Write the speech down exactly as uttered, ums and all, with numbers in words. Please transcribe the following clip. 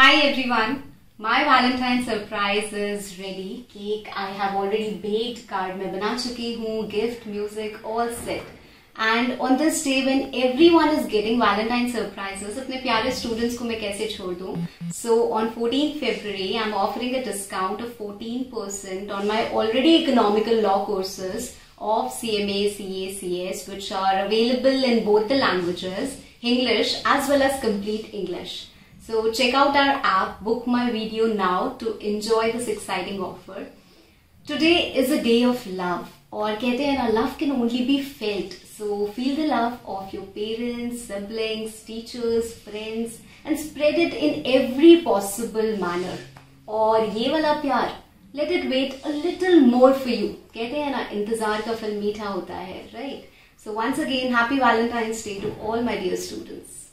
Hi everyone, my Valentine surprise is ready. Cake I have already baked, card मैं बना चुकी हूँ, gift, music all set. And on this day when everyone is getting Valentine surprises, अपने प्यारे students को मैं कैसे छोड़ दूँ? So on fourteenth February, I'm offering a discount of fourteen percent on my already economical law courses of C M A, C A, C S, which are available in both the languages, English as well as complete English. So check out our app, book my video now to enjoy this exciting offer. Today is a day of love. और कहते हैं ना, love can only be felt. So feel the love of your parents, siblings, teachers, friends and spread it in every possible manner. और ये वाला प्यार, let it wait a little more for you. कहते हैं ना, इंतजार का फल मीठा होता है, right? So once again, happy Valentine's Day to all my dear students.